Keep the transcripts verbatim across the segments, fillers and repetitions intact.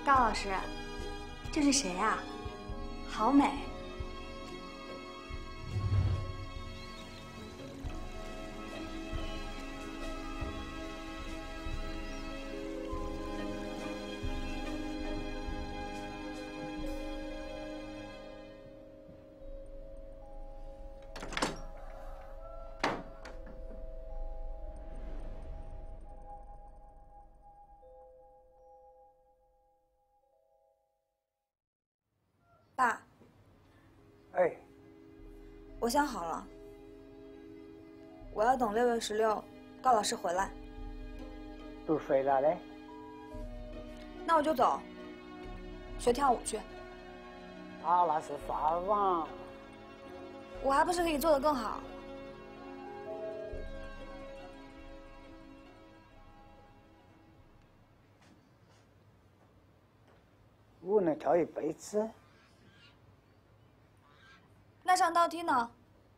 高老师，这是谁呀？好美。 爸， 哎， 我想好了，我要等六月十六高老师回来。 不回来嘞？ 那我就走，学跳舞去。 啊，那是法网。 我还不是可以做得更好？ 舞能跳一辈子？ 那上倒梯呢？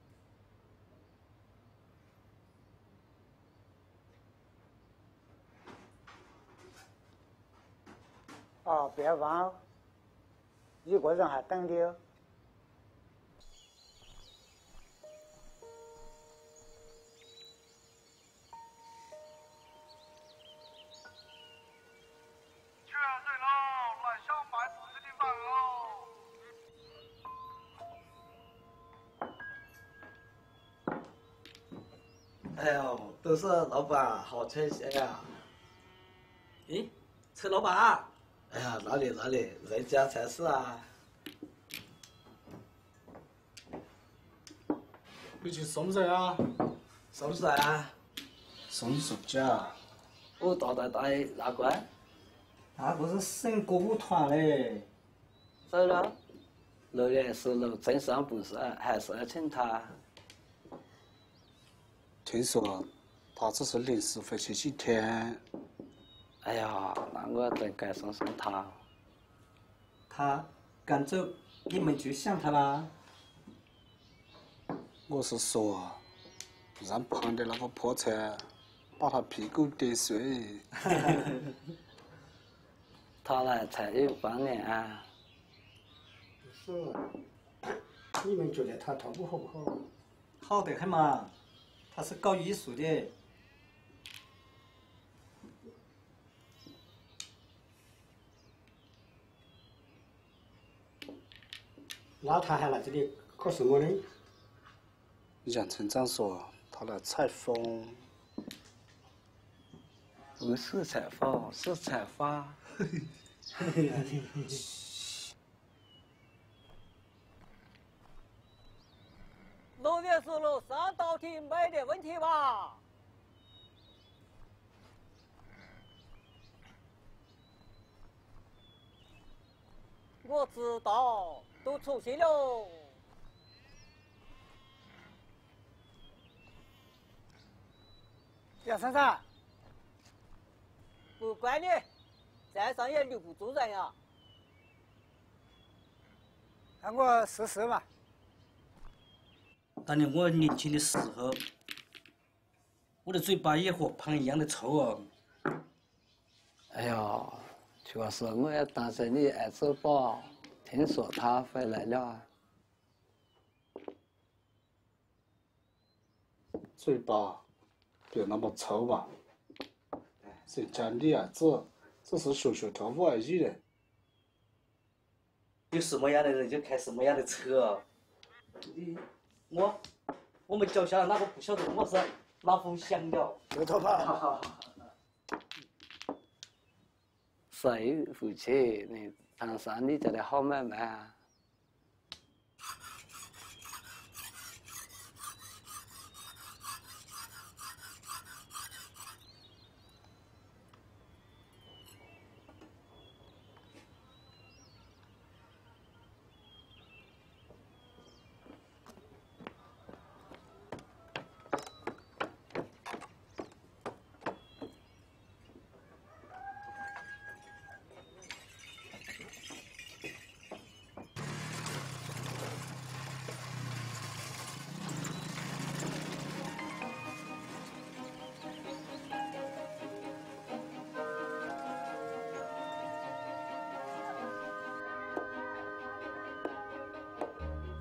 哦，别忘，一个人还等你哦。 缺水喽，来小卖部给你忙喽。 哎呦，都是老板，好亲切呀！咦，崔老板？哎呀，哪里哪里，人家才是啊！ 回去送人啊？ 送谁啊？ 送你出家。 我大大大哪关？ 那不是省歌舞团嘞。 是了，六月十六正上不是，还是要请他。 听说他只是临时回去几天。 哎呀，那我真该送送他。 他赶走，你们就想他啦？ 我是说，让旁的那个破车把他屁股跌碎。 他来才有半年啊。 不是，你们觉得他跳舞好不好？好得很嘛。 他是搞艺术的，那他还来这里搞什么呢？ 杨村长说他来采风。 不是采访，是采花。 六月十六上倒梯没得问题吧？我知道，都出去喽。 杨先生， 不怪你，再上也留不住人呀。 让我试试嘛。 当年我年轻的时候，我的嘴巴也和胖一样的臭哦。 哎呀，确实我也担心你爱吃饱，听说他回来了。 嘴巴别那么臭嘛！谁叫你儿子只是学学跳舞而已的。 有什么样的人就开什么样的车。你。 我，我们脚下那个不晓得我是哪封香料。 回头吧。 谁夫妻，你谈上你家的好买卖啊？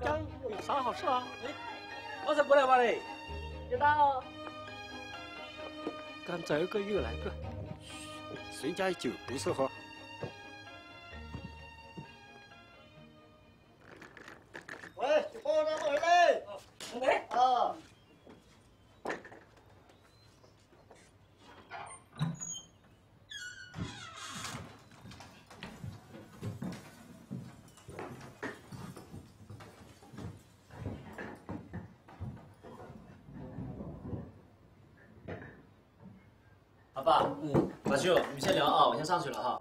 刚有啥好事啊？ 哎，马上过来吧嘞！ 知道。刚这个又来个，谁家酒不是喝？ 喂，你帮我拿回来。 来啊。 阿爸，嗯，老舅，你们先聊啊，我先上去了哈。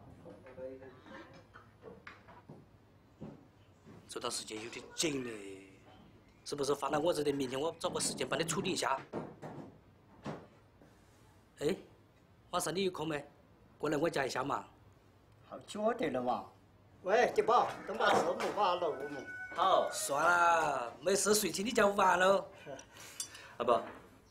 这段时间有点紧嘞，是不是放到我这里？明天我找个时间帮你处理一下。哎，晚上你有空没？过来我家一下嘛。 好久的了嘛。喂，金宝，等把事没把了我们。 好，算了，没事睡去你家玩喽。阿爸。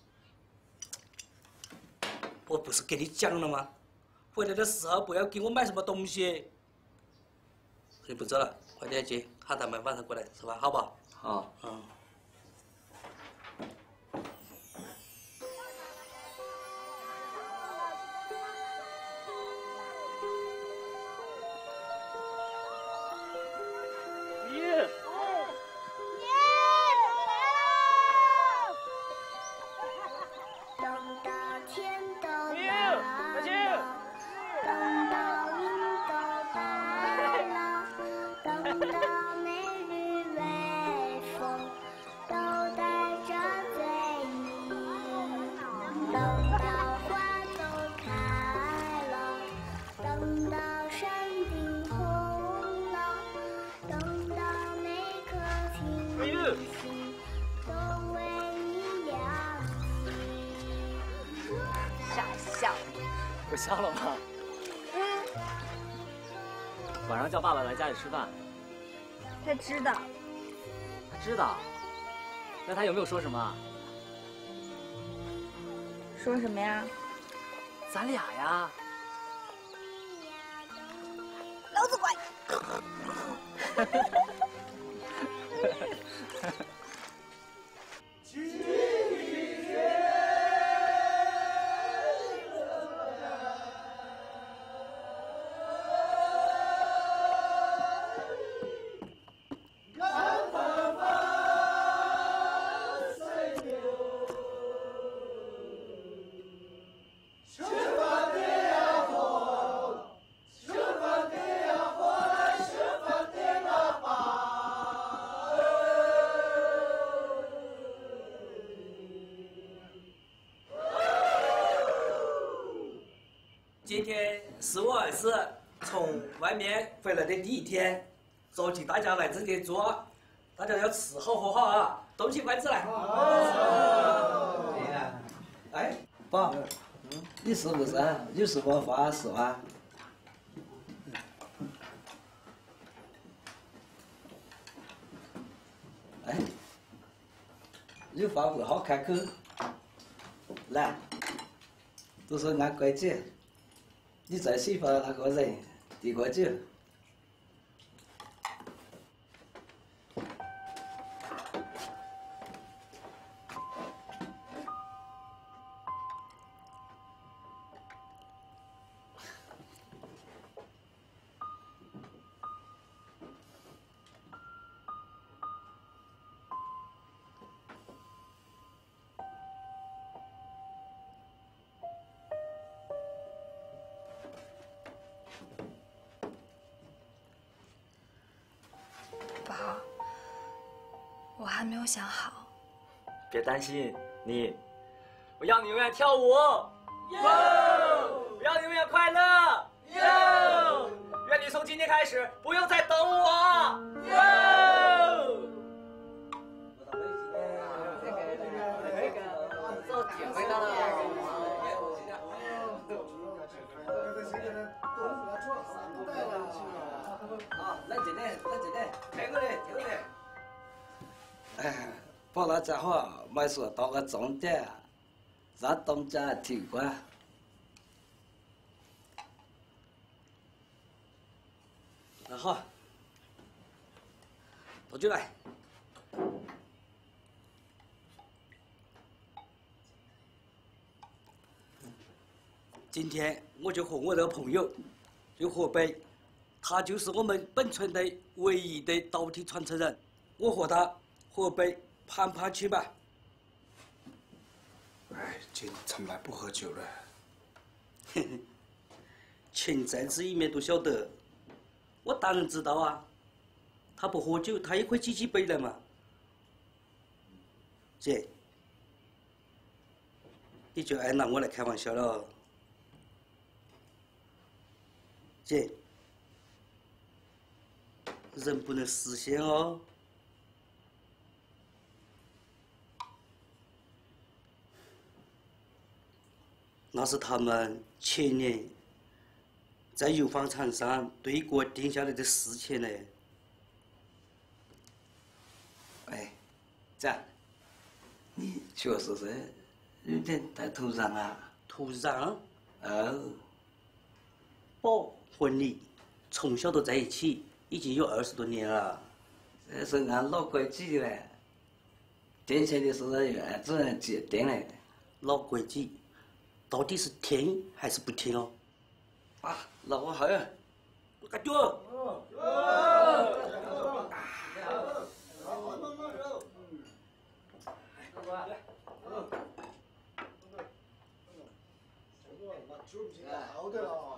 我不是跟你讲了吗？回来的时候不要给我买什么东西。你不走了，快点去喊他们晚上过来吃饭，好不好？好。嗯。 耶！ 不笑了吗？ 嗯。 晚上叫爸爸来家里吃饭。 他知道。 他知道？那他有没有说什么？ 说什么呀？ 咱俩呀。 老子乖。 今天是我儿子从外面回来的第一天，召集大家来这里坐，大家要吃好喝好啊，动起筷子来。哎，爸，你是不是有什么话说啊？哎，有话不好开口，来，都是按规矩。你最喜欢那个人，递过酒。 宝，我还没有想好。 别担心，你，我要你永远跳舞，哟！我要你永远快乐，哟！愿你从今天开始不用再等我，哟！ 冷静点，冷静点，听我的，听我的。哎，把那家伙没说到个重点，让东家听惯。那好，倒酒来。 今天我就和我这个朋友，就河北，他就是我们本村的唯一的道体传承人。我和他河北攀攀去吧。 哎，姐从来不喝酒了。 嘿嘿，钱在子里面都晓得，我当然知道啊。他不喝酒，他也会举起杯来嘛。姐，你就爱拿我来开玩笑了。姐，人不能实现哦。那是他们前年在油坊场上对国定下来的事情呢。哎，这样，你确实是有点太突然啊！突然？哦。宝和你从小都在一起，已经有二十多年了。这是按老规矩嘞。挣钱的时候要按自然结定嘞。老规矩。到底是听还是不听哦？啊，那我好呀，我感觉。 好的了。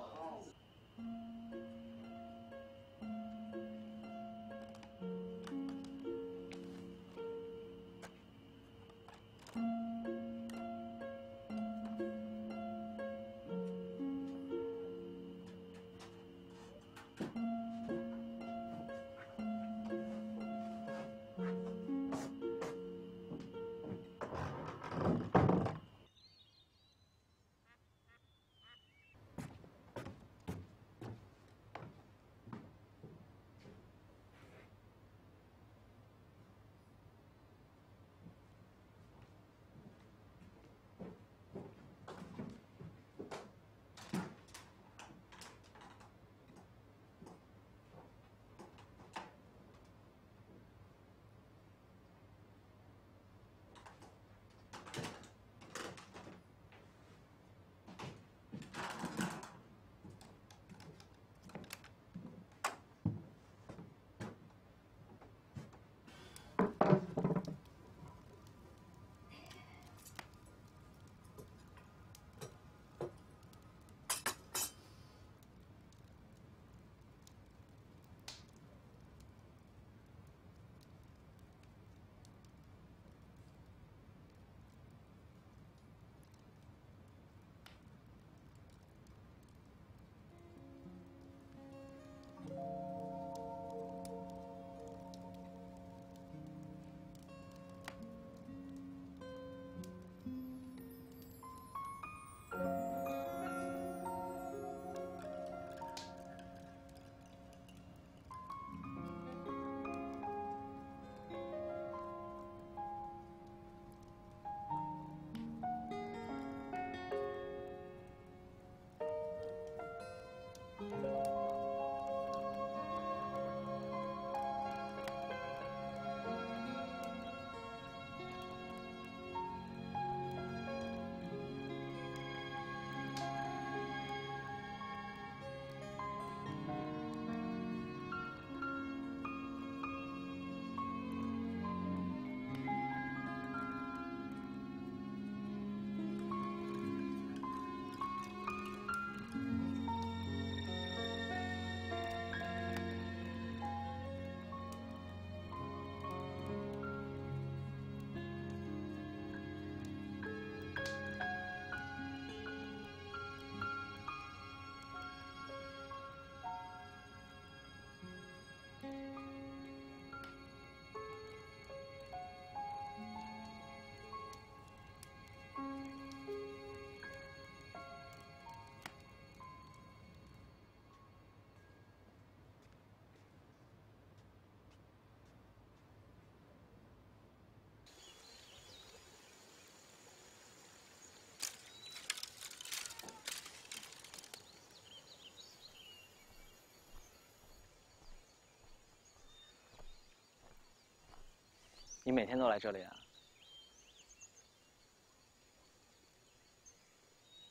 你每天都来这里啊？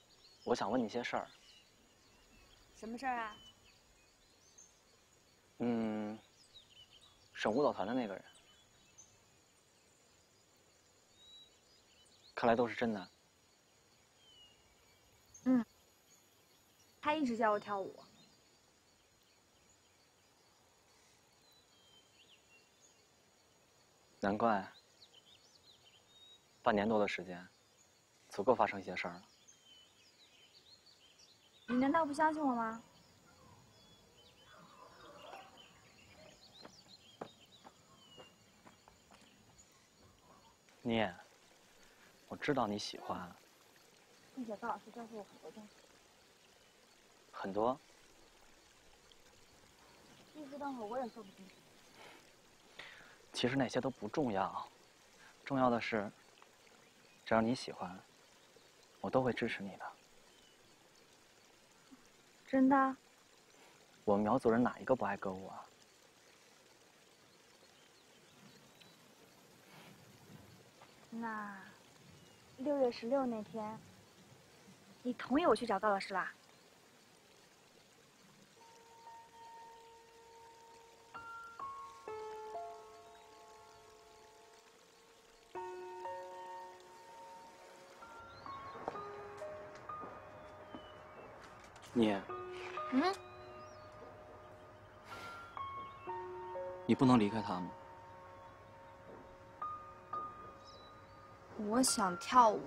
我想问你些事儿。 什么事儿啊？ 嗯，省舞蹈团的那个人，看来都是真的。 嗯，他一直教我跳舞。 难怪，半年多的时间，足够发生一些事儿了。 你难道不相信我吗？ 你，我知道你喜欢。 并且高老师教会我很多东西。 很多。 一时半会我也说不清楚。 其实那些都不重要，重要的是，只要你喜欢，我都会支持你的。 真的？ 我们苗族人哪一个不爱歌舞啊？ 那六月十六那天，你同意我去找高老师啦？ 你， 嗯？ 你不能离开他们。 我想跳舞。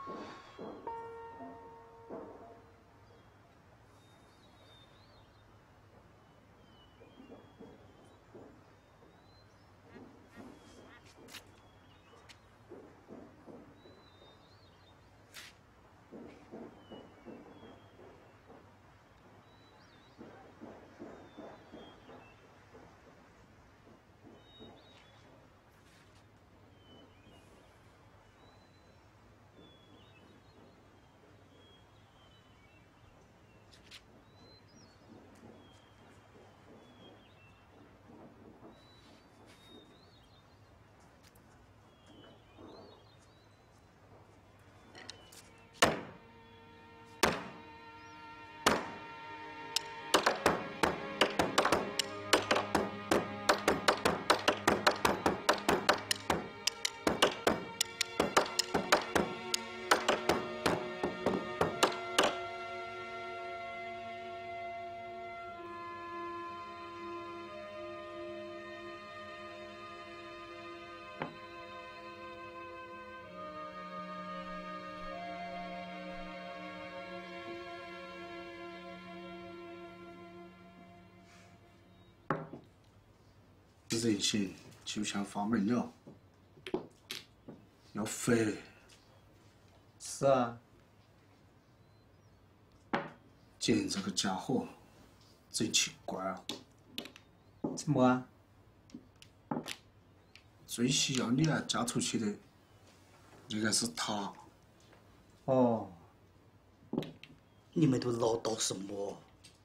人心就像发霉鸟，要肥。 是啊。 简这个家伙，真奇怪啊！ 怎么啊？ 最需要你来嫁出去的，应该是他。 哦。 你们都唠叨什么？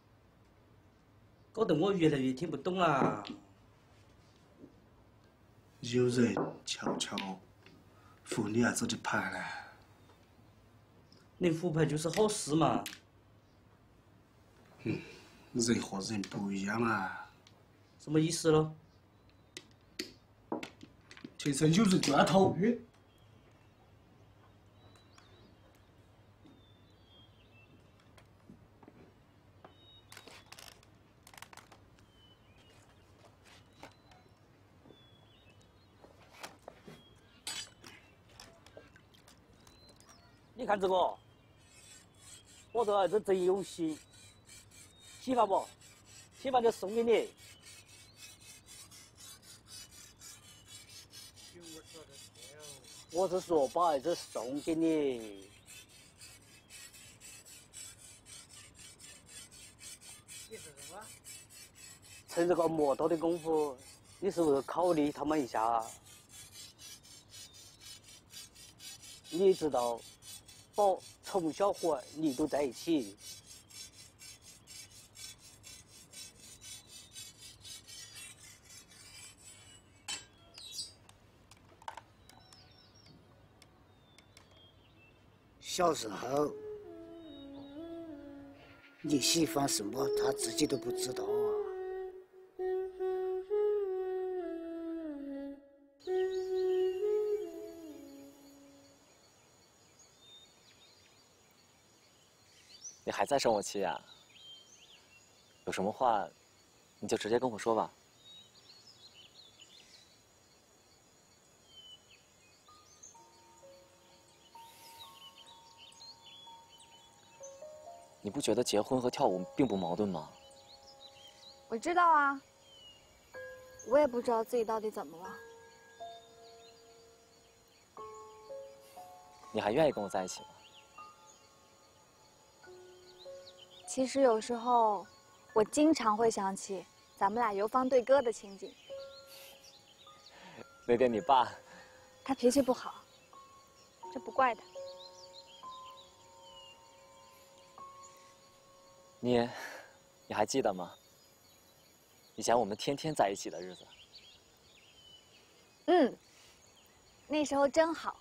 搞得我越来越听不懂啦。 有人悄悄扶你儿子的牌了。 能复牌就是好事嘛。 嗯，人和人不一样啊。 什么意思咯？ 前生有人断头。 你看这个，我这儿子真有心，喜欢不？喜欢就送给你。我是说把儿子送给你。 你是什么？ 趁这个磨刀的功夫，你是不是考虑他们一下啊？你知道，宝从小和你都在一起。 小时候， 你喜欢什么，他自己都不知道啊。 你还在生我气呀？有什么话，你就直接跟我说吧。你不觉得结婚和跳舞并不矛盾吗？ 我知道啊，我也不知道自己到底怎么了。 你还愿意跟我在一起吗？ 其实有时候，我经常会想起咱们俩游方对歌的情景。 那天你爸， 他脾气不好，这不怪他。 你，你还记得吗？以前我们天天在一起的日子。 嗯，那时候真好。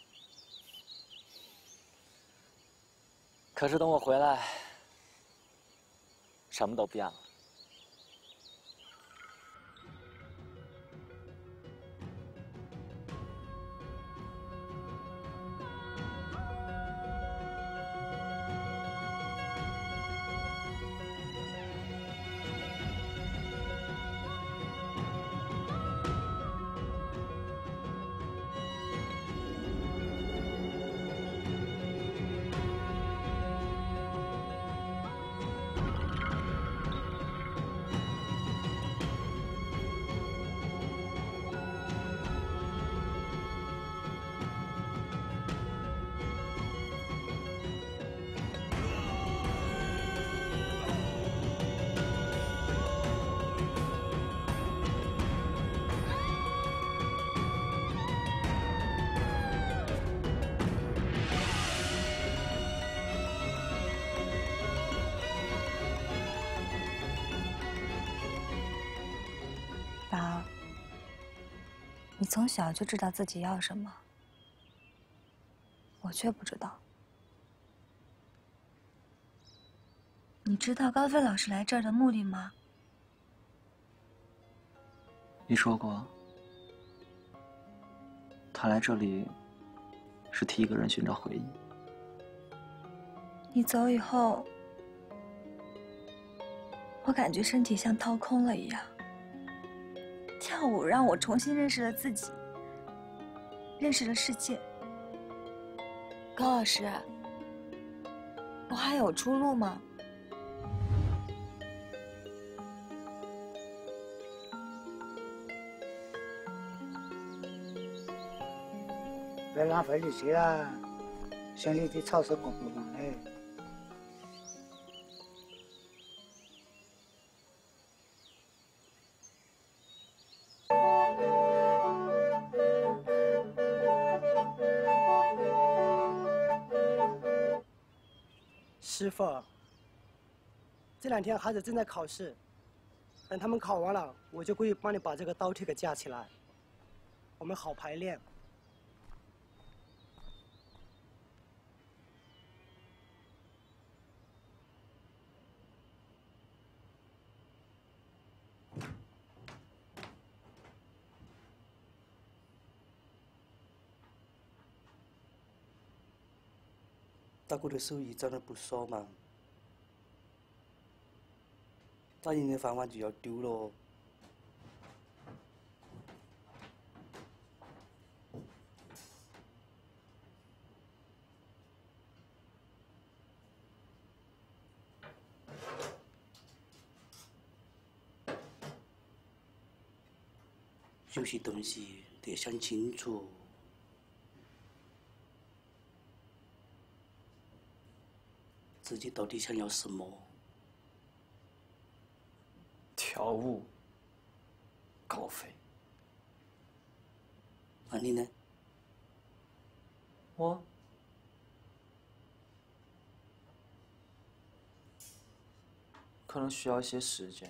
可是等我回来，什么都变了。 宝，你从小就知道自己要什么，我却不知道。你知道高飞老师来这儿的目的吗？ 你说过，他来这里是替一个人寻找回忆。 你走以后，我感觉身体像掏空了一样。跳舞让我重新认识了自己，认识了世界。高老师，我还有出路吗？ 别浪费力气了，乡里的草是公不忙的。 师傅，这两天孩子正在考试，等他们考完了，我就过去帮你把这个刀替给架起来，我们好排练。 大哥的手艺赚的不少嘛，打赢的饭碗就要丢了。有些东西得想清楚。自己到底想要什么？ 跳舞，高飞。 那你呢？ 我可能需要一些时间。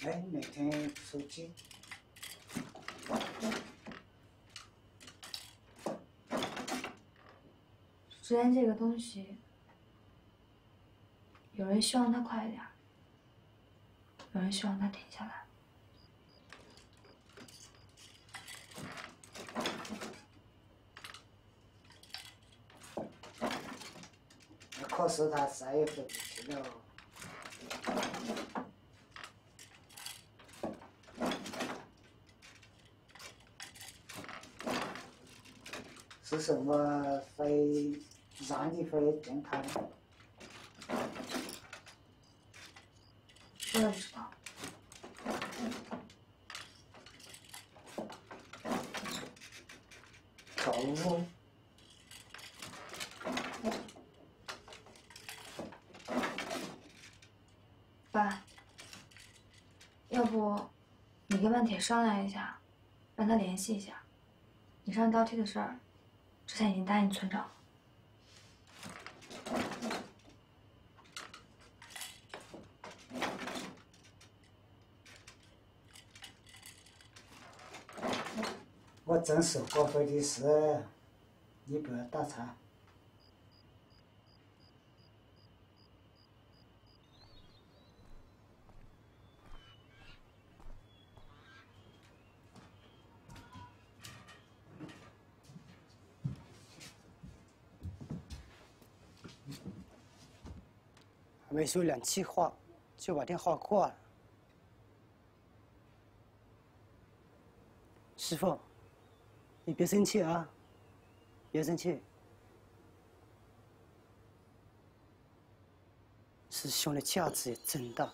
哎，那天手机。 时间这个东西，有人希望它快一点，有人希望它停下来。 可是他再也回不去了。是什么会让你会变态？ 我也不知道。 跳舞。 爸，要不你跟万铁商量一下，让他联系一下。你上刀梯的事儿，之前已经答应村长了。 我正是过回的事，你不要打岔。 还没说两句话，就把电话挂了。师傅，你别生气啊，别生气。师兄的架子也真大。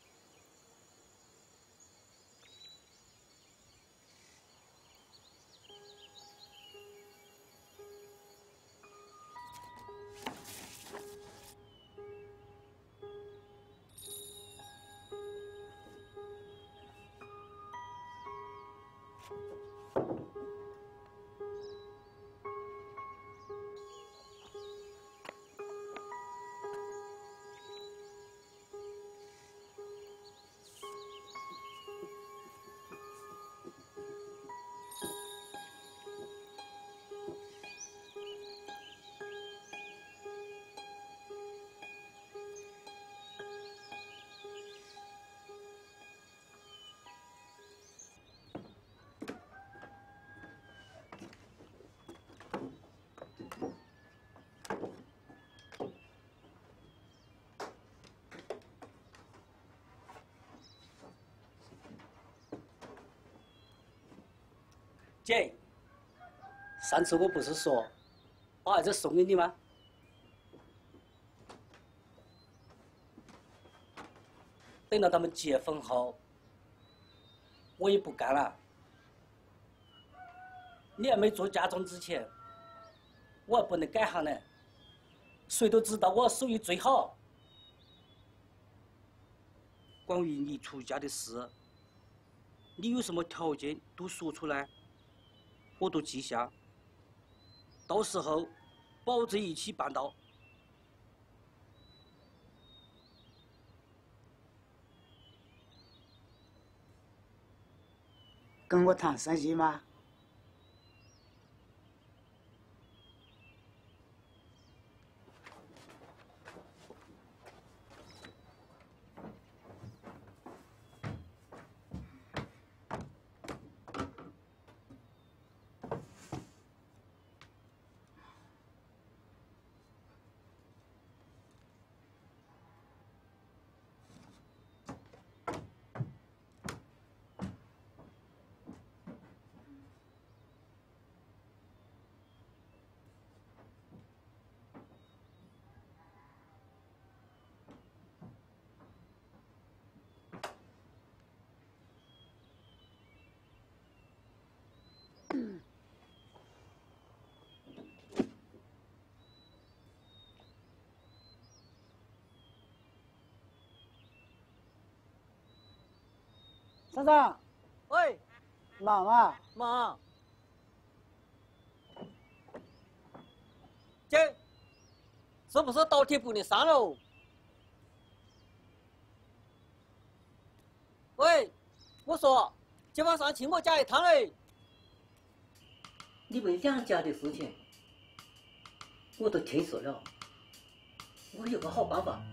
姐，上次我不是说把儿子送给你吗？等到他们结婚后，我也不干了。你还没做嫁妆之前，我还不能改行呢。谁都知道我手艺最好。关于你出家的事，你有什么条件都说出来。我都记下，到时候保证一起办到。 跟我谈生意吗？ 厂长， 喂， 忙啊？ 忙。姐，是不是倒贴不能上喽？ 喂，我说，今晚上去我家一趟嘞。 你问两家的事情，我都听说了。我有个好办法，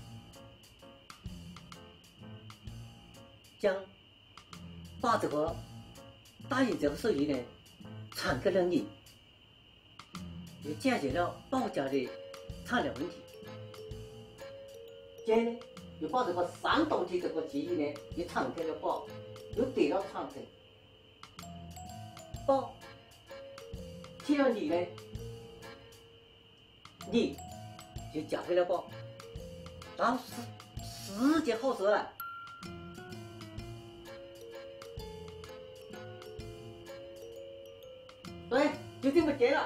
将把这个打印这个手艺呢传给了你，也解决了包家的产量问题。接呢，又把这个三道题这个记忆呢也传给了宝，又得了长城。宝替了你呢，你就嫁给了宝，那是是件好事了。对，就这么结了。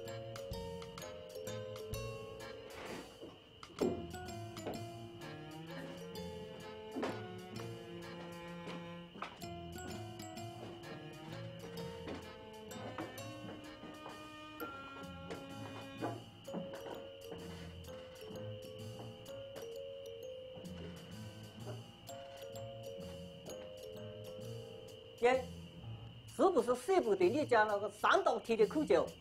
姐，是不是舍不得你家那个三道题的口酒？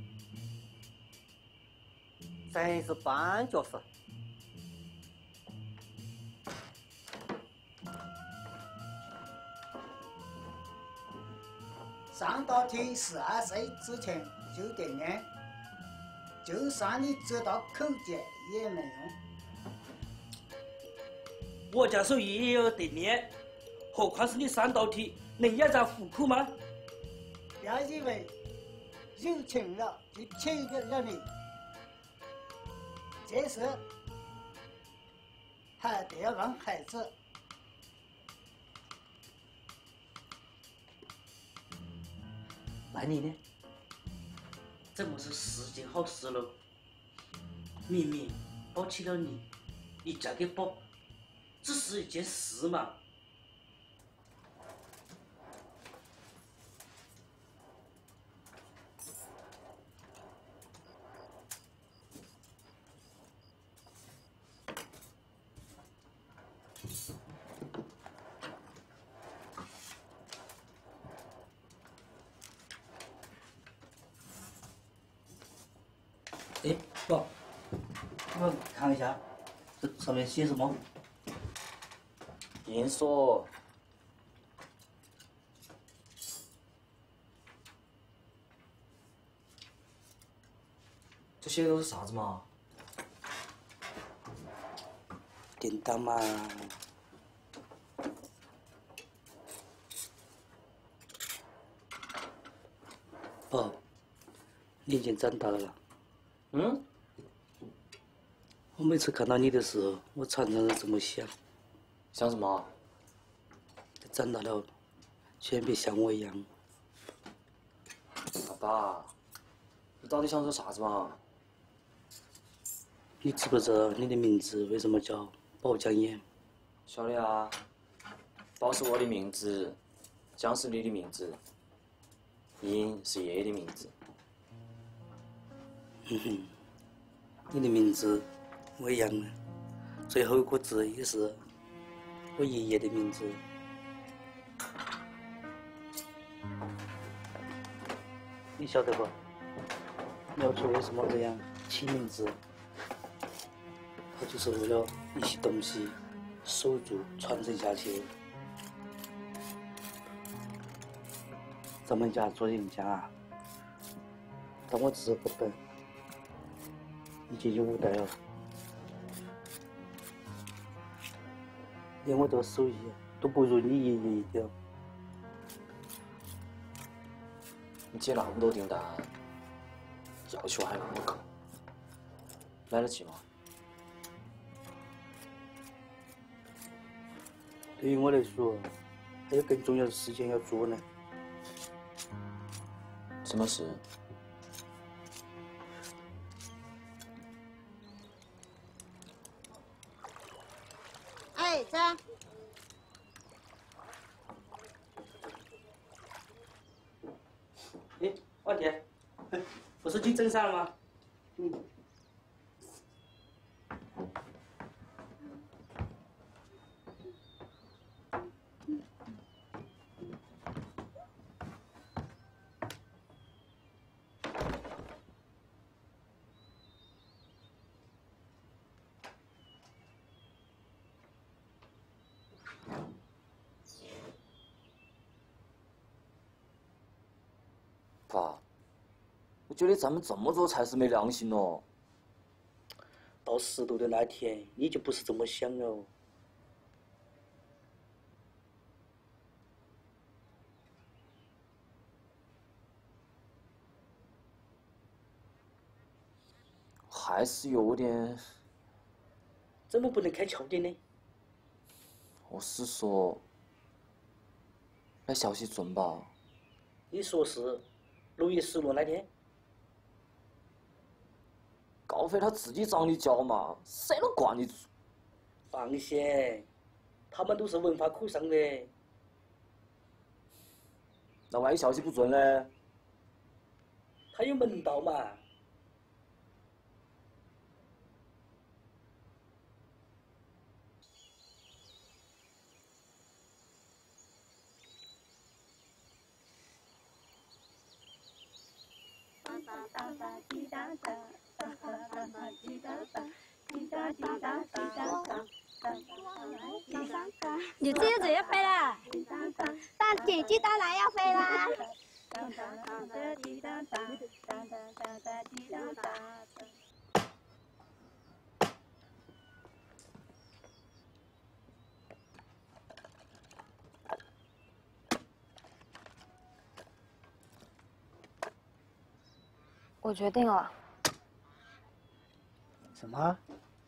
真是绊脚石。 三道题十二岁之前就得练，就算你知道口诀也没用。 我家手艺也有得练，何况是你三道题，能压在虎口吗？ 不要以为有钱了就娶给了你，这事还得要问孩子。 那你呢？怎么是十件好事喽？明明抱起了你，你嫁给宝，只是一件事嘛。哎，宝，你们看一下，这上面写什么？ 银锁。这些都是啥子嘛？ 订单嘛。宝，你已经长大了啦。 嗯？ 我每次看到你的时候，我常常是这么想。 想什么？ 长大了，千万别像我一样。 爸爸，你到底想说啥子嘛？ 你知不知道你的名字为什么叫包江燕？ 晓得啊，包是我的名字，江是你的名字，燕是爷爷的名字。 嗯哼，你的名字我一样的，最后一个字也是我爷爷的名字。你晓得不？苗族为什么这样起名字？它就是为了一些东西守住、传承下去。咱们家做人家啊，当我这个本已经有五代了，连我这个手艺都不如你爷爷一点。 你接那么多订单，要求还那么高，来得及吗？ 对于我来说，还有更重要的事情要做呢。 什么事？ 哎，张。 哎，王姐，不是去镇上了吗？嗯。 爸，我觉得咱们这么做才是没良心哦。 到石头的那天，你就不是这么想了。 还是有点。 怎么不能开窍点呢？ 我是说，那消息准吧？ 你说是六月十六那天？ 高飞他自己找你教嘛，谁能管你？ 放心，他们都是文化口上的。 那万一消息不准呢？ 他有门道嘛。 你这就直接飞了，但姐姐当然要飞啦。 我决定了。 什么？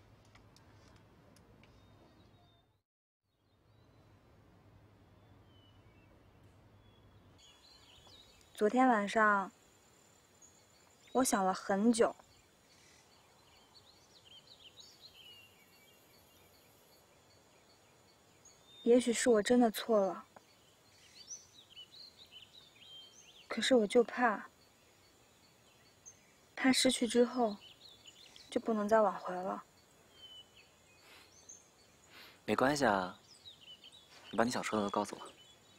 昨天晚上，我想了很久。也许是我真的错了，可是我就怕，怕失去之后，就不能再挽回了。 没关系啊，你把你想说的都告诉我。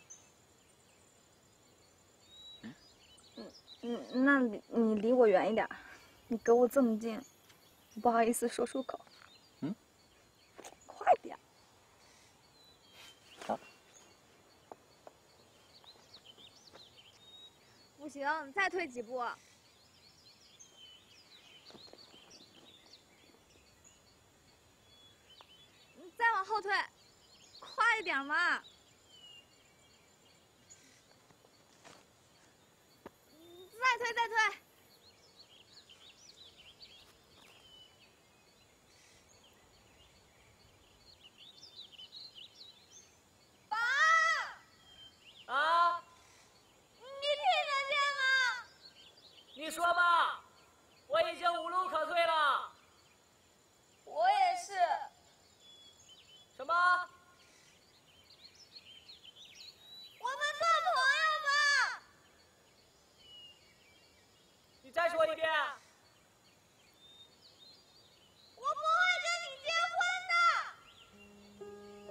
嗯，那你你离我远一点，你隔我这么近，我不好意思说出口。 嗯， 快点。 好。 不行，你再退几步。你再往后退，快一点嘛。再推，再推！爸！ 啊？ 你听得见吗？ 你说吧，我已经无路可退了。 我也是。 什么？ 我们做朋友吧。 你再说一遍。 我不会跟你结婚的。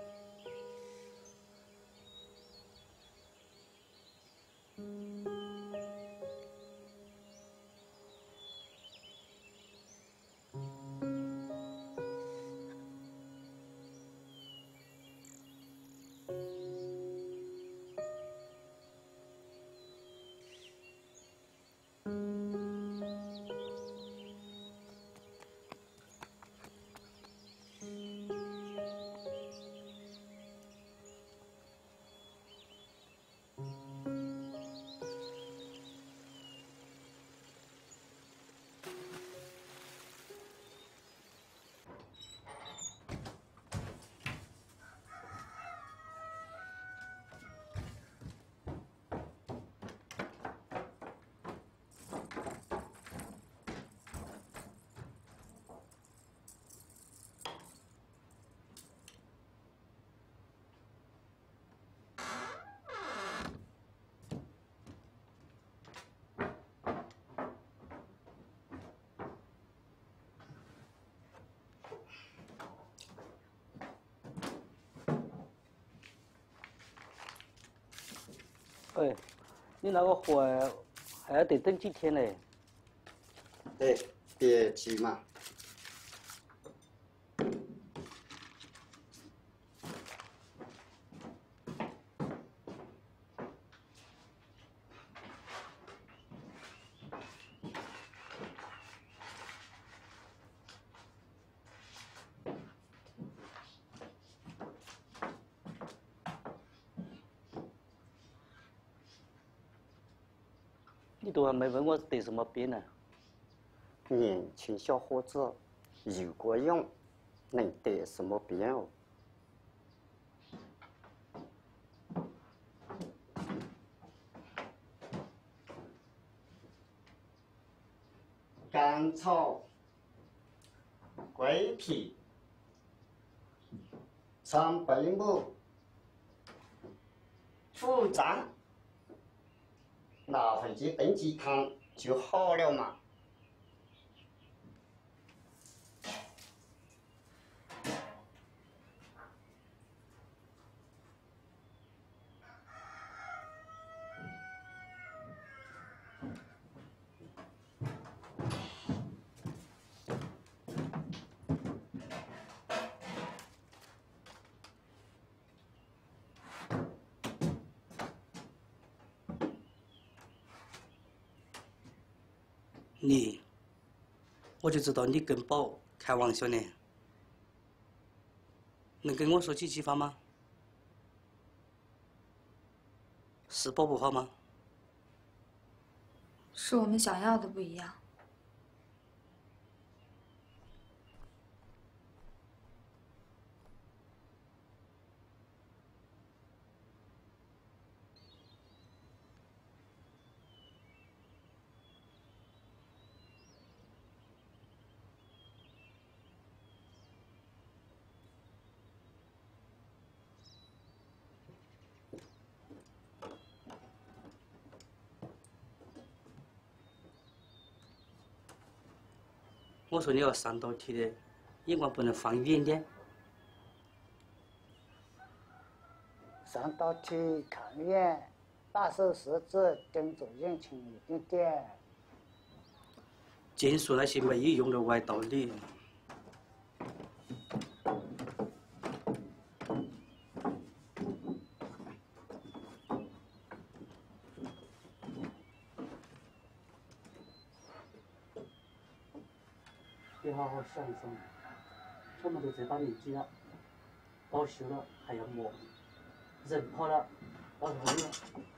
哎，你那个活还要得等几天嘞？ 哎，别急嘛。 你都还没问我得什么病呢？ 年轻小伙子，如果用，能得什么病哦？甘草、桂皮、长贝母、苦杖，拿回去炖鸡汤就好了嘛。 你，我就知道你跟宝开玩笑呢。能跟我说几句话吗？是宝不好吗？ 是我们想要的不一样。 我说你要上道题的，眼光不能放远点。 上道题看远，把手食指盯住眼前一点点。 净说那些没有用的歪道理。 得好好想想，我们都这把年纪了，报修了还要磨，人跑了，到头了。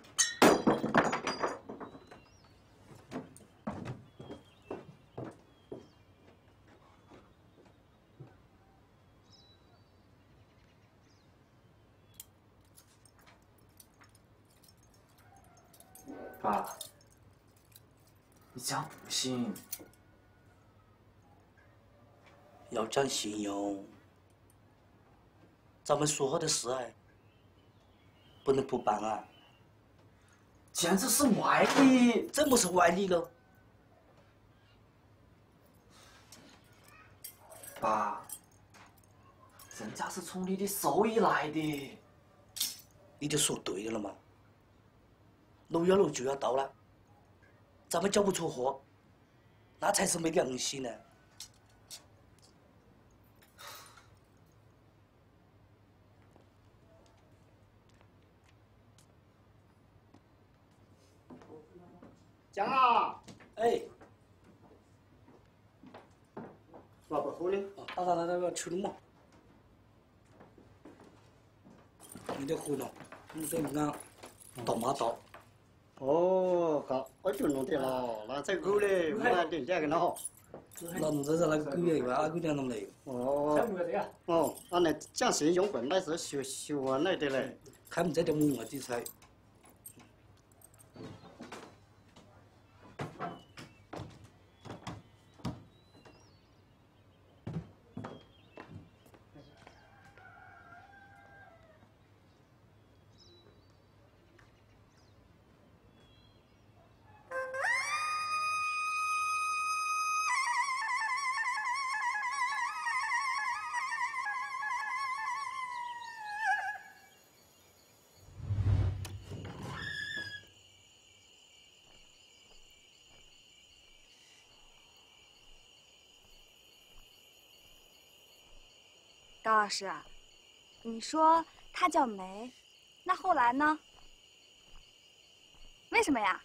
爸，你这样不行。 要讲信用，咱们说好的事哎，不能不办啊！ 简直是歪理！ 怎么是歪理了？ 爸，人家是从你的手里来的。 你就说对了嘛。六幺六就要到了，咱们交不出货，那才是没良心呢。 江啊！ 哎， 老不喝的。 打打打打，我吃了嘛。你得喝了，你得俺倒马倒。 哦，好，我就弄点了，那这狗嘞，我来点点个孬。 那你这是那个狗也有，阿狗点那么来。 哦。哦，那那讲信用本来是学学来的嘞。 他们这点我的菜。 高老师，你说她叫梅，那后来呢？为什么呀？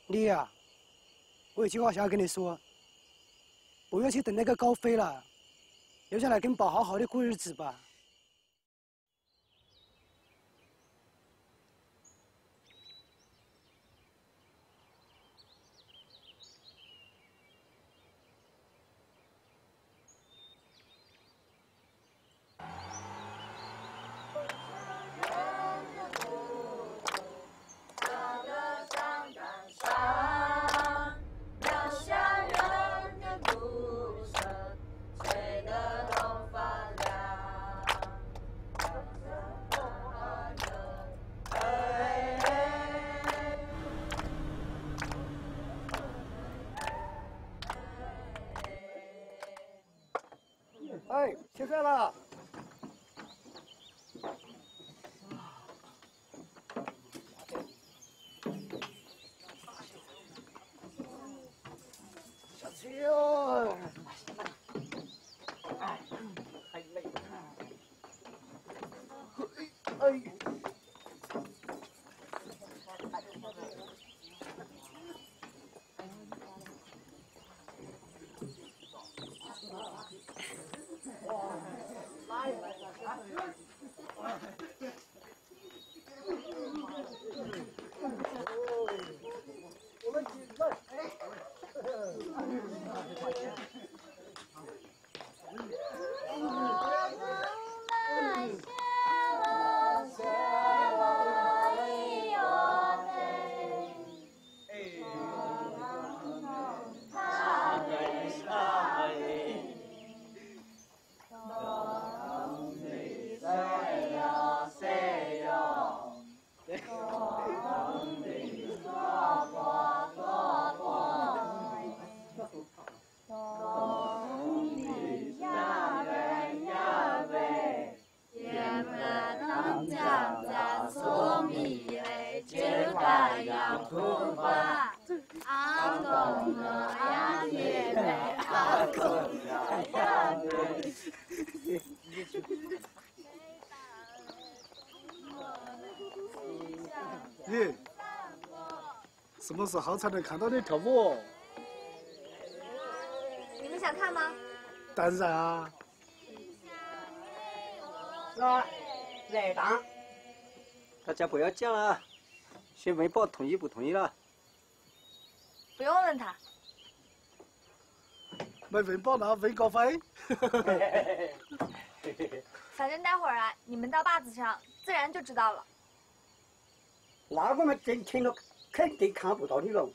你呀、啊，我有句话想要跟你说，不要去等那个高飞了，留下来跟宝好好的过日子吧。 哎，切菜了。下去哟！哎，太累了。哎。 耶，什么时候才能看到你跳舞？ 你们想看吗？ 当然啊。 来，来当。大家不要讲了，先问宝同意不同意了。 不用问他。 没问宝那问高飞。 反正待会儿啊，你们到坝子上自然就知道了。 那我们真听了，肯定看不到你喽。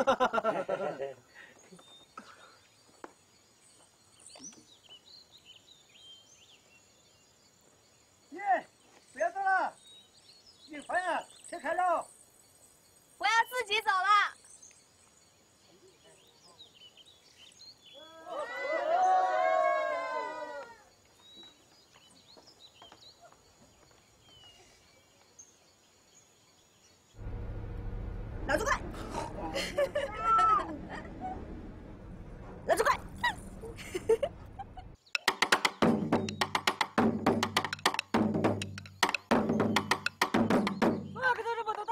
耶，不要走了，你快啊，切开喽！ 我要自己走了。 老子快！老子快！ 我可是不懂的。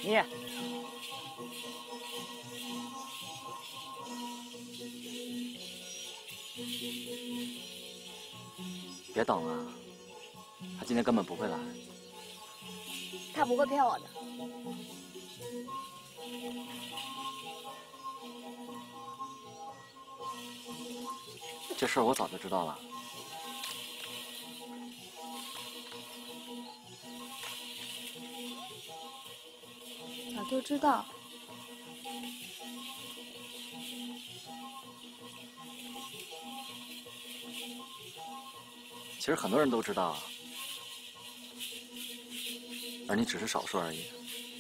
你。 别等了，他今天根本不会来。 他不会骗我的。 这事儿我早就知道了。 早就知道。 其实很多人都知道，而你只是少数而已。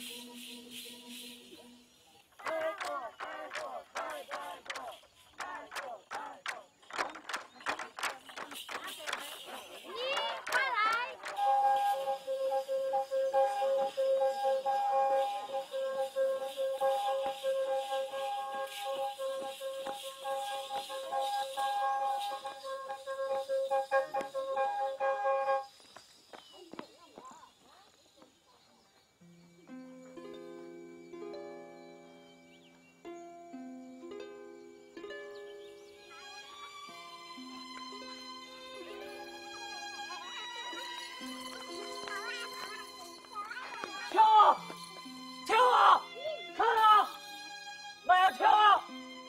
跳啊！跳啊！看啊！来呀，跳啊！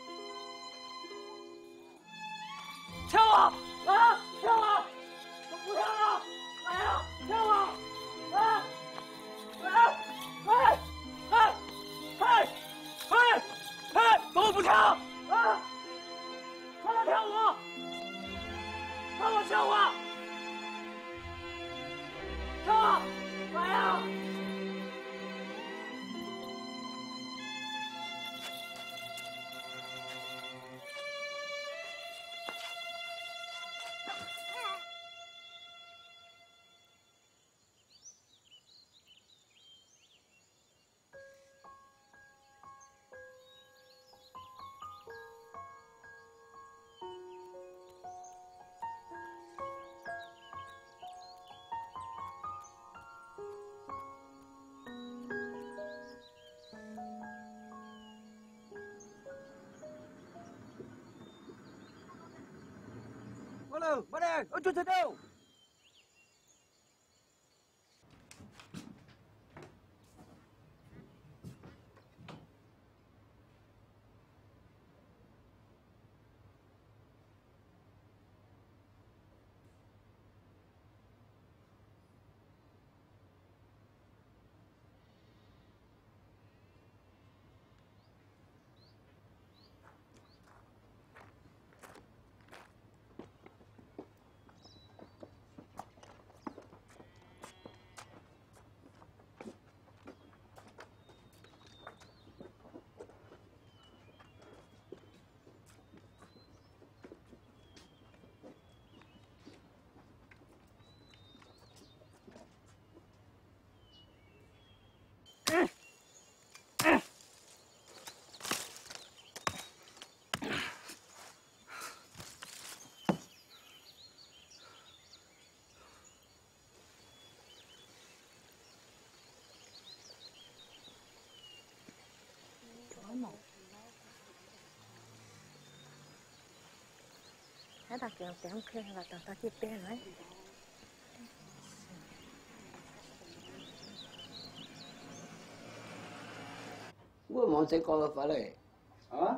跳啊！来啊！跳啊！不跳啊！来呀！跳啊！来！来！来！来！嘿！嘿！嘿！都不跳！啊！快来跳舞！看我跳啊！跳啊！来呀！ 过来，过来，我走走走。 Hãy đặt kèm kèm kèm là tao tao tiếp bên đấy. Tôi muốn这个回来。 啊？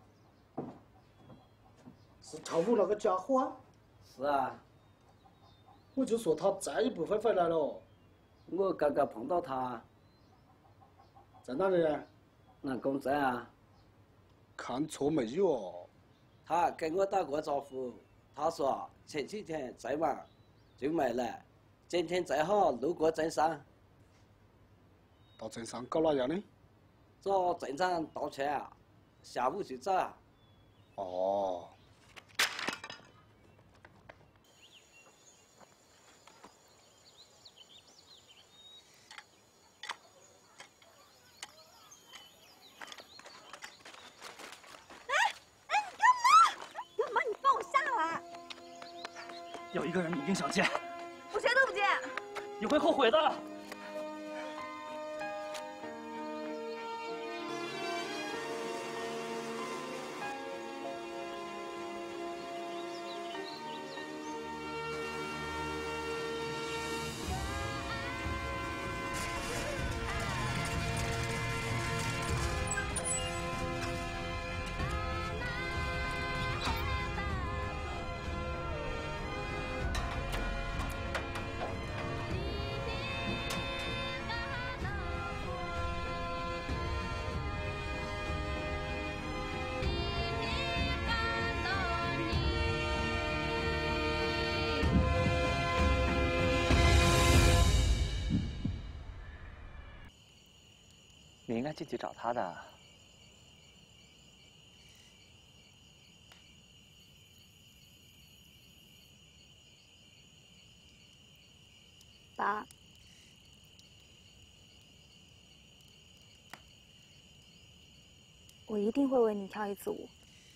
是超虎那个家伙啊？ 是啊。 我就说他再也不会回来了。 我刚刚碰到他。 在哪里？ 南公镇啊。 看错没有哦？ 他跟我打过招呼，他说前几天在玩，就没来。今天正好路过镇上。 到镇上搞哪样呢？ 找镇长道歉啊，下午去找啊。 哦。 有一个人你一定想见， 我谁都不见， 你会后悔的。 姐姐找他的。 爸，我一定会为你跳一次舞。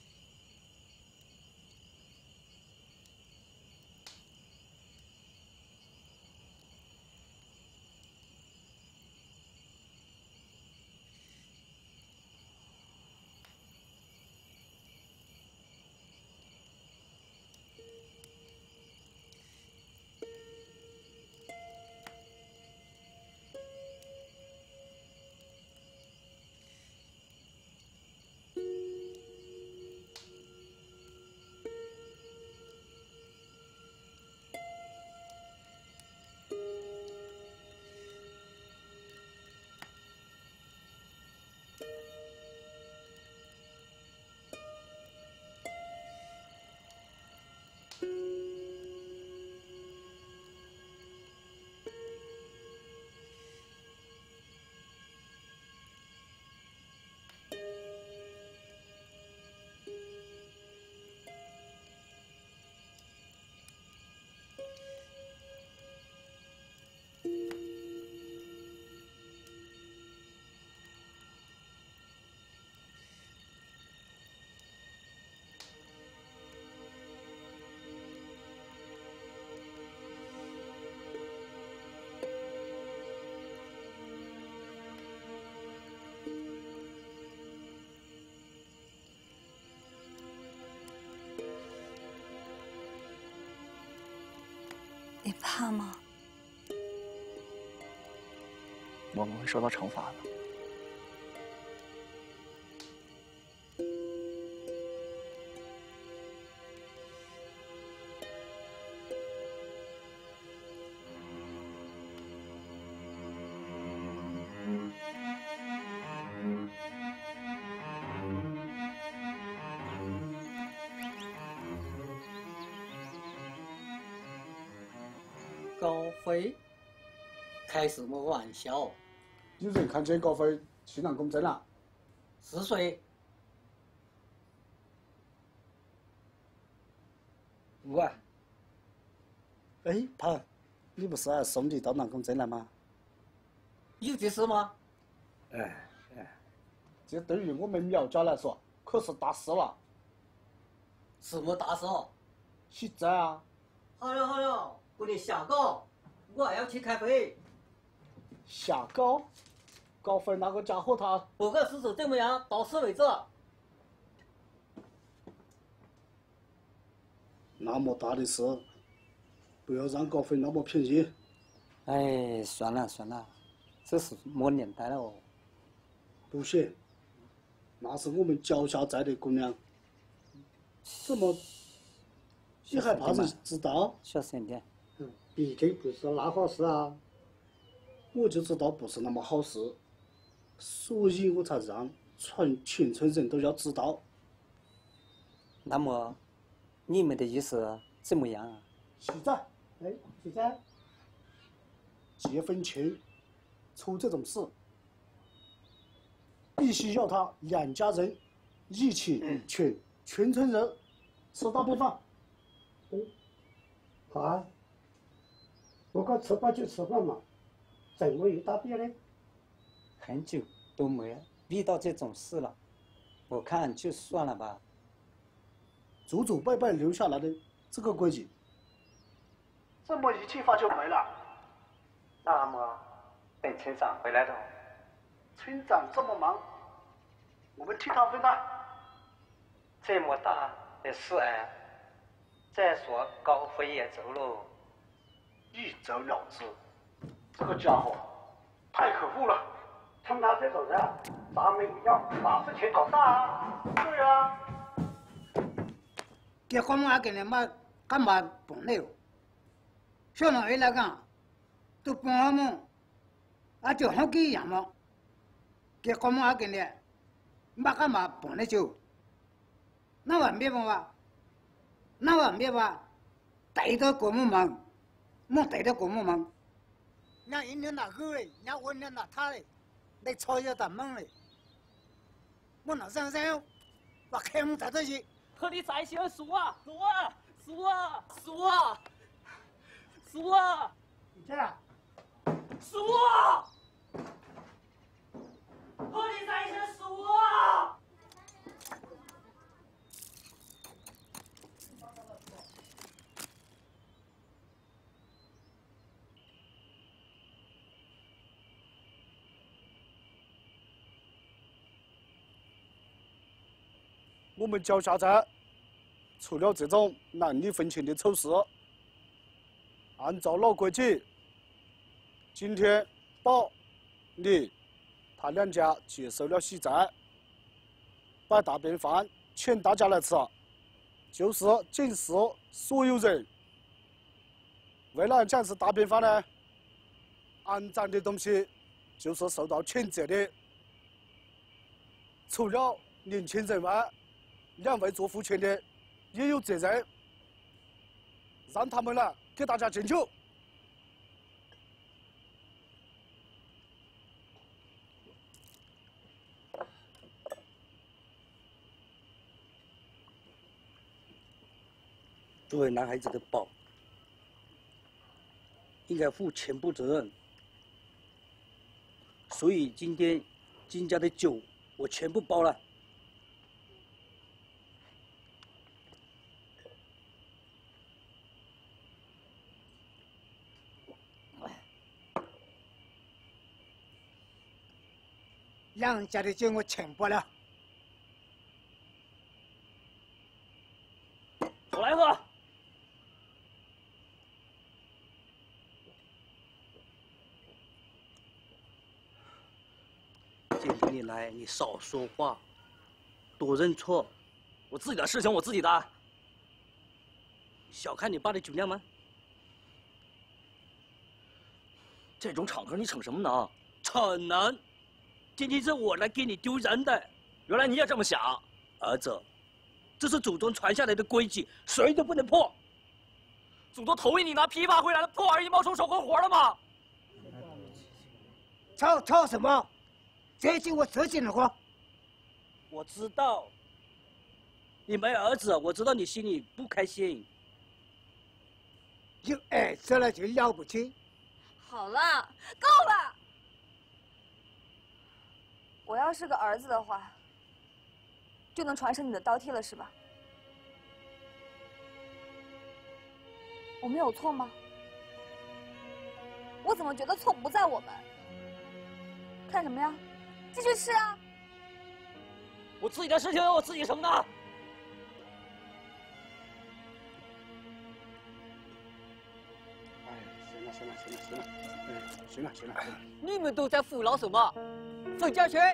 你怕吗？ 我们会受到惩罚的。 高飞，开什么玩笑？ 有人看见高飞去南公证了？ 是谁？ 我。哎，胖，你不是还送你到南公证了吗？ 有这事吗？ 哎哎，这对于我们苗家来说可是大事了。 什么大事？ 现在啊。 好了好了。 不能瞎搞，我还要去开会。 瞎搞？高飞那个家伙他不管事实怎么样，到此为止。 那么大的事，不要让高飞那么便宜。 哎，算了算了，这是么年代了哦？ 不行，那是我们脚下栽的姑娘，怎么你还怕人知道？ 小声点。 嗯，毕竟不是那好事啊，我就知道不是那么好事，所以我才让全全村人都要知道。 那么，你们的意思怎么样啊？ 现在，哎，现在结婚前出这种事，必须要他两家人一起请全村人吃大便饭。 嗯，好啊。 不过吃饭就吃饭嘛，怎么有大便呢？ 很久都没有遇到这种事了，我看就算了吧。 祖祖辈辈留下来的这个规矩，这么一气发就没了。 那么，等村长回来的。 村长这么忙，我们替他分担。 这么大的事哎，再说高飞也走喽。 一走了之，这个家伙太可恶了。 像他这种人，咱们也要把事情搞大啊。 对啊。 结婚嘛，给人嘛干嘛本来哟？小人儿来讲，都帮我们，啊就好几样嘛。结婚嘛，给人，嘛干嘛本来就，那我没办法，那我没办法，逮到国母忙。 莫逮到国母忙，那人家哪个嘞？人家我人家哪他嘞？ 来吵架打门嘞。我那上山，把开门打出去。 和你在一起的是我，是我，是我，是我，是我。 这样。 是我。和你在一起的是我。 我们脚下站出了这种男女分情的丑事，按照老规矩，今天宝、你他两家接受了喜债，摆大便饭请大家来吃，就是警示所有人，为了讲是大便饭呢，肮脏的东西就是受到谴责的，除了年轻人外。 两位做父亲的也有责任，让他们来给大家敬酒。 作为男孩子的宝，应该负全部责任，所以今天金家的酒我全部包了。 两家的酒我全包了。 我来喝。 今天你来，你少说话，多认错。 我自己的事情我自己担。 小看你爸的酒量吗？ 这种场合你逞什么能？ 逞能。 今天是我来给你丢人的， 原来你也这么想， 儿子，这是祖宗传下来的规矩，谁都不能破。 祖宗同意你拿批发回来的破二一毛手手工活了吗？ 吵吵什么？这句我自己的话。 我知道，你没儿子，我知道你心里不开心。 有儿子了就了不起。 好了，够了。 我要是个儿子的话，就能传承你的刀替了，是吧？我没有错吗？我怎么觉得错不在我们？看什么呀？继续吃啊！ 我自己的事情由我自己承担。 哎，行了行了行了行了，哎，行了行了。 你们都在胡闹什么？ 分家去！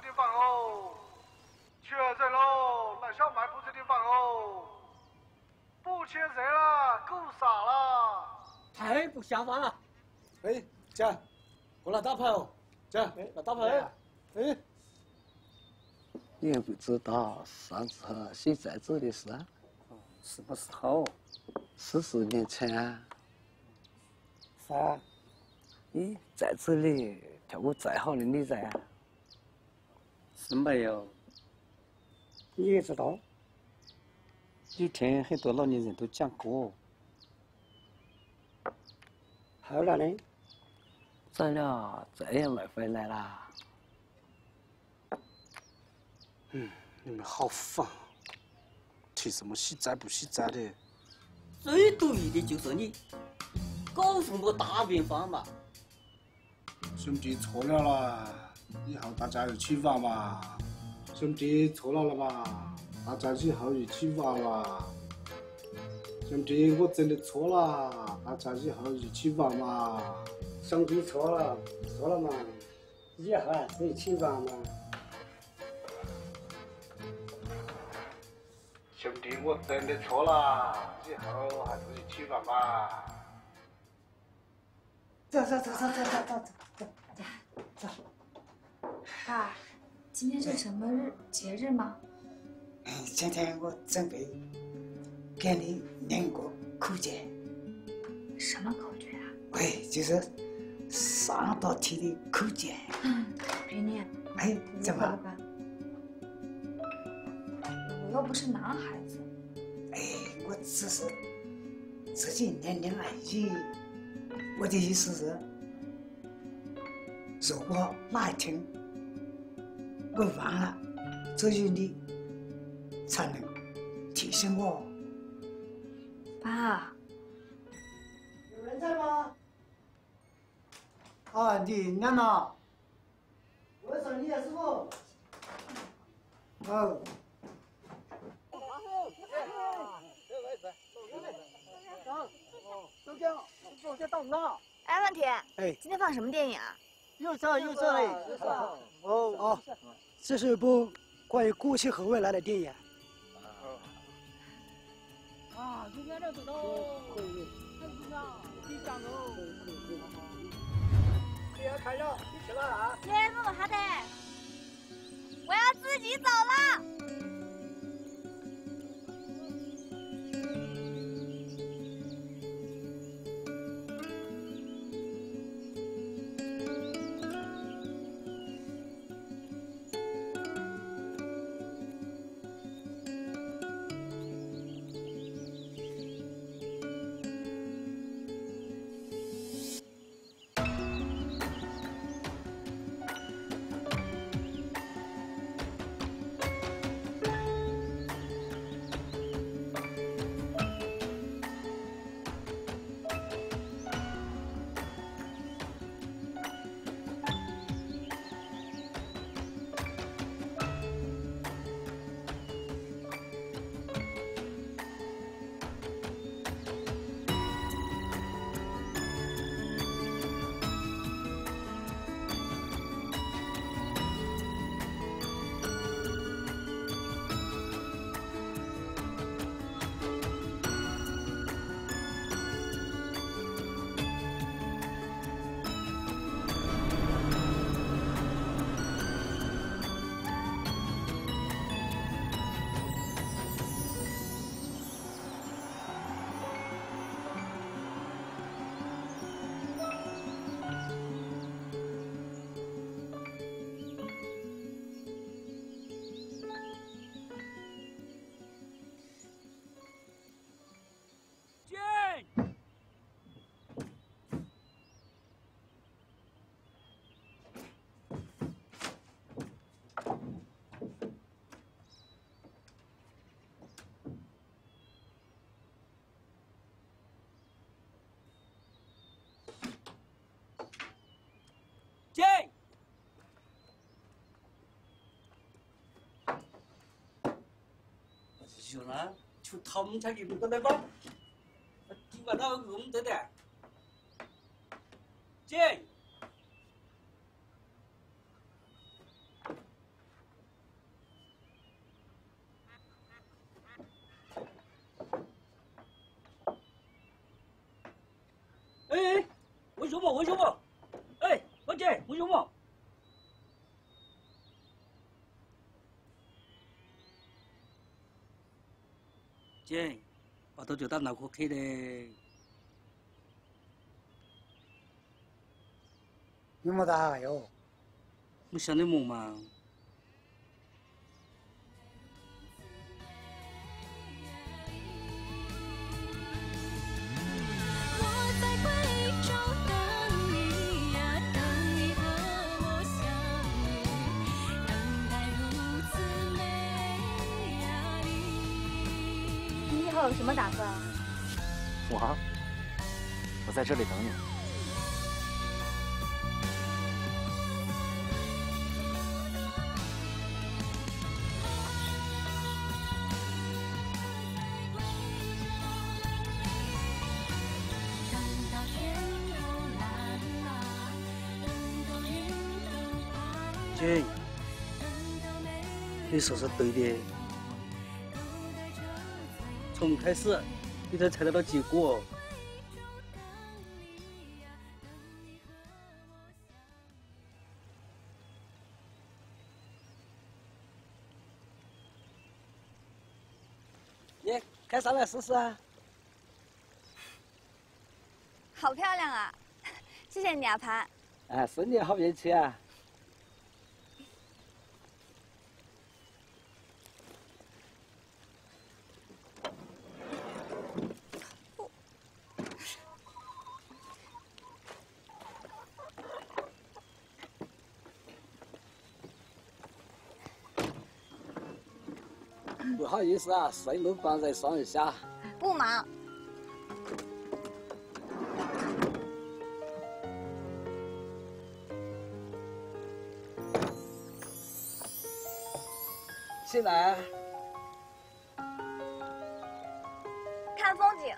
地方哦，天热喽，来小卖部这地方哦，不天热了，够傻了。 太不像话了！ 哎，姐，过来打牌哦，姐，来打牌。哎， 你也不知道上次和谁在这的事啊？ 什么时候？ 四十年前啊。 啥？ 你在这里跳过再好的你在啊？ 是没有。你也知道，以前很多老年人都讲过。后来呢？ 再了，再也没回来啦。 嗯，你们好烦，提什么洗债不洗债的？ 最得意的就是你，搞什么大变法嘛？ 兄弟错了啦，以后大家一起玩嘛。兄弟错了了吧？大家以后一起玩嘛。兄弟，我真的错了，大家以后一起玩嘛。 兄弟错了，错了嘛，以后还是一起玩嘛。 兄弟，我真的错了，以后还是一起玩嘛。 走走走走走走走走走。 爸，今天是什么日节日吗？ 今天我准备给你念个口诀。 什么口诀啊？ 喂，就是上道题的口诀。 嗯，别念。 哎，怎么？ 我又不是男孩子。 哎，我只是自己念念而已。我的意思是，如果哪一天我忘了，只有你才能提醒我。 爸， 有人在吗？啊，你念了。我说你也是不？哦。 周江，周江到你了。 哎，问题， 哎， 今天放什么电影啊？ 又上又上嘞！ 哦哦，这是一部关于过去和未来的电影。 啊，今天这走喽！郑局长，你讲喽！ 别开了，你起来啊！ 别那么哈的，我要自己走了。 进。就那，就他们才一不个来吧，今晚那我们得的。进。 什么？为什么？哎，王姐，为什么？姐，我都就到脑壳去的。 有么大哟？ 我想的么嘛？ 你以后有什么打算？ 我，我在这里等你。 姐，你说是对的。从开始你才猜得到结果。 你开上来试试啊！ 好漂亮啊！谢谢你啊，潘。 哎，是你好运气啊！不好意思啊，顺路帮人送一下。 不忙。 进来。 看风景。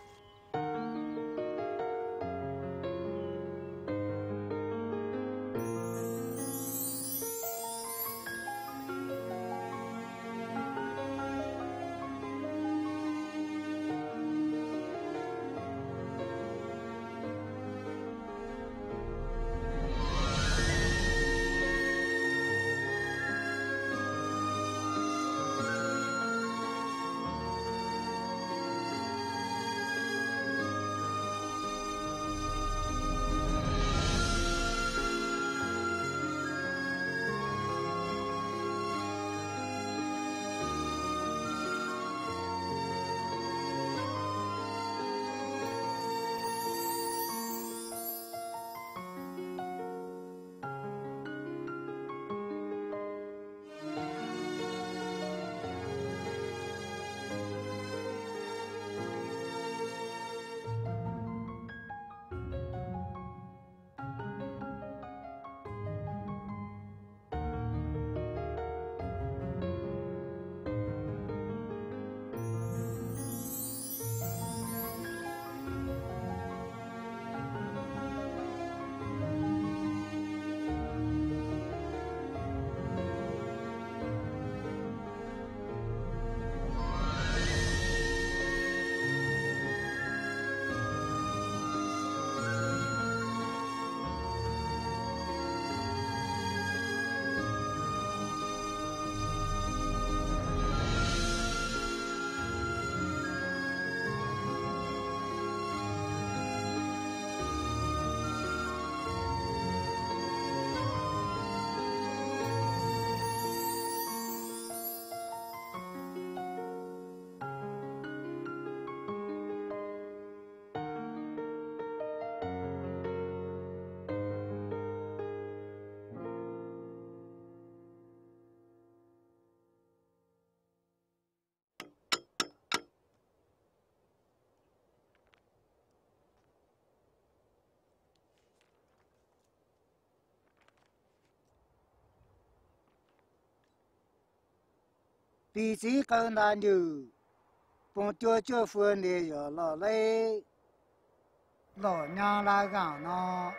地基高难牛，帮吊脚夫你要老累，老娘来干呢？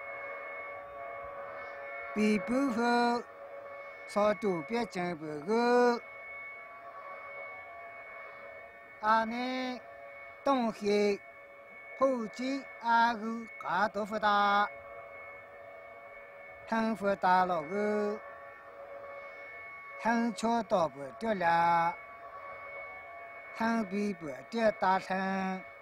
比不后，少多别进不后，俺呢东西普及阿个嘎多福大，很福大了个，很巧到不掉了，很比不掉大成。